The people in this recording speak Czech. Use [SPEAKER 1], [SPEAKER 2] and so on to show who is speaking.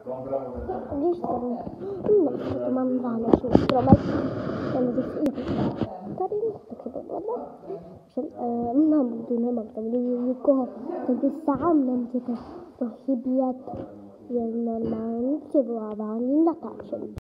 [SPEAKER 1] Když jsem to mám vánoční stromek, tady taky podle že nemám tam nikoho, takže sám nemůžete to chybět, je normální přivolávání natáčení.